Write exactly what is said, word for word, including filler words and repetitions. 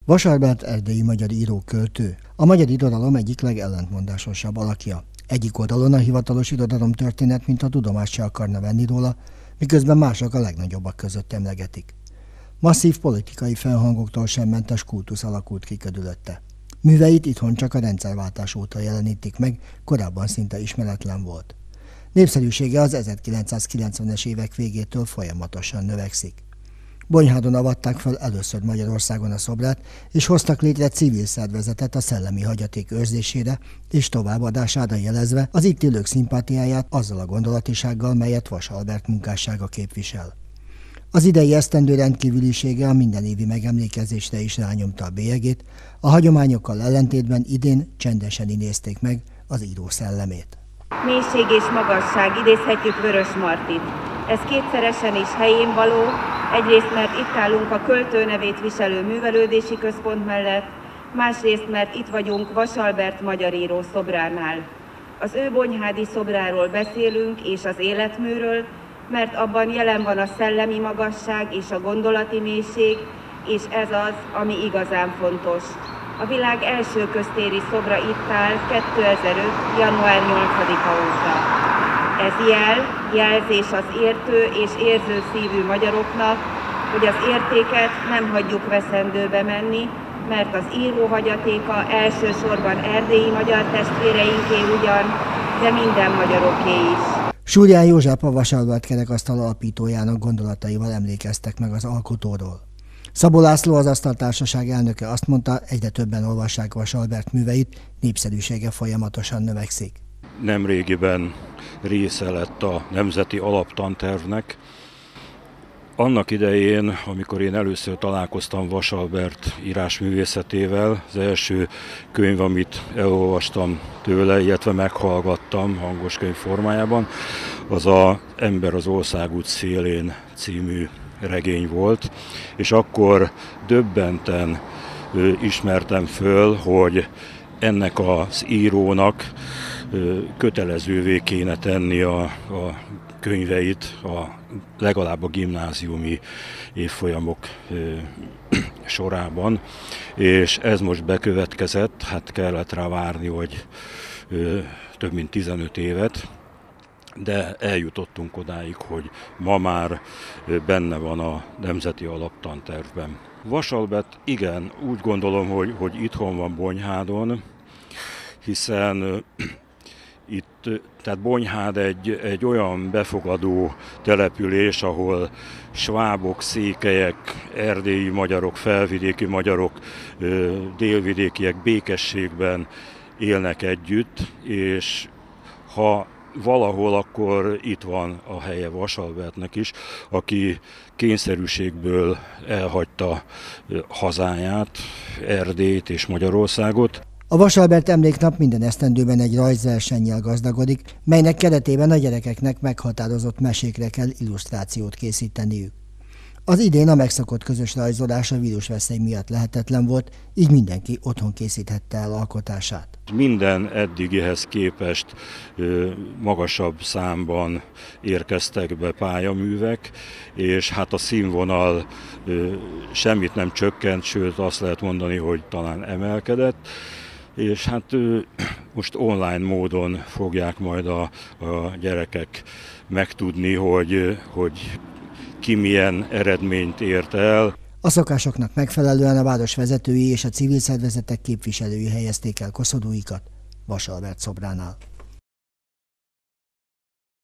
Vasalbert erdélyi magyar író-költő, a magyar irodalom egyik legellentmondásosabb alakja. Egyik oldalon a hivatalos irodalomtörténet, mint a tudomást se akarna venni róla, miközben mások a legnagyobbak között emlegetik. Masszív politikai felhangoktól sem mentes kultusz alakult ki körülötte. Műveit itthon csak a rendszerváltás óta jelenítik meg, korábban szinte ismeretlen volt. Népszerűsége az ezerkilencszázkilencvenes évek végétől folyamatosan növekszik. Bonyhádon avatták fel először Magyarországon a szobrát, és hoztak létre civil szervezetet a szellemi hagyaték őrzésére és továbbadására jelezve az itt élők szimpátiáját azzal a gondolatisággal, melyet Vasalbert munkássága képvisel. Az idei esztendő rendkívülisége a mindenévi megemlékezésre is rányomta a bélyegét, a hagyományokkal ellentétben idén csendesen idézték meg az író szellemét. Mélység és magasság, idézhetjük Vörös Martit. Ez kétszeresen is helyén való, egyrészt mert itt állunk a költő nevét viselő művelődési központ mellett, másrészt mert itt vagyunk Vasalbert magyar író szobránál. Az ő bonyhádi szobráról beszélünk és az életműről, mert abban jelen van a szellemi magasság és a gondolati mélység, és ez az, ami igazán fontos. A világ első köztéri szobra itt áll kétezer-öt. január nyolcadika óta. Ez jel, jelzés az értő és érző szívű magyaroknak, hogy az értéket nem hagyjuk veszendőbe menni, mert az író hagyatéka elsősorban erdélyi magyar testvéreinké ugyan, de minden magyaroké is. Súlyán József, a Vasalbert kerekasztal alapítójának gondolataival emlékeztek meg az alkotóról. Szabó László, az Asztaltársaság elnöke azt mondta, egyre többen olvassák Vasalbert műveit, népszerűsége folyamatosan növekszik. Nemrégiben része lett a Nemzeti Alaptantervnek. Annak idején, amikor én először találkoztam Vasalbert írásművészetével, az első könyv, amit elolvastam tőle, illetve meghallgattam hangos könyv formájában, az a Ember az országút szélén című regény volt, és akkor döbbenten ismertem föl, hogy ennek az írónak kötelezővé kéne tenni a, a könyveit a, legalább a gimnáziumi évfolyamok sorában, és ez most bekövetkezett, hát kellett rá várni, hogy több mint tizenöt évet, de eljutottunk odáig, hogy ma már benne van a Nemzeti Alaptantervben. Vasalbert, igen, úgy gondolom, hogy, hogy itthon van Bonyhádon, hiszen itt, tehát Bonyhád egy, egy olyan befogadó település, ahol svábok, székelyek, erdélyi magyarok, felvidéki magyarok, délvidékiek békességben élnek együtt, és ha valahol, akkor itt van a helye Vasalbertnek is, aki kényszerűségből elhagyta hazáját, Erdélyt és Magyarországot. A Vasalbert emléknap minden esztendőben egy rajzversennyel gazdagodik, melynek keretében a gyerekeknek meghatározott mesékre kell illusztrációt készíteniük. Az idén a megszokott közös rajzolás a vírusveszély miatt lehetetlen volt, így mindenki otthon készíthette el alkotását. Minden eddigihez képest magasabb számban érkeztek be pályaművek, és hát a színvonal semmit nem csökkent, sőt azt lehet mondani, hogy talán emelkedett. És hát most online módon fogják majd a, a gyerekek megtudni, hogy, hogy ki milyen eredményt ért el. A szokásoknak megfelelően a város vezetői és a civil szervezetek képviselői helyezték el koszorúikat Vasalbert szobránál.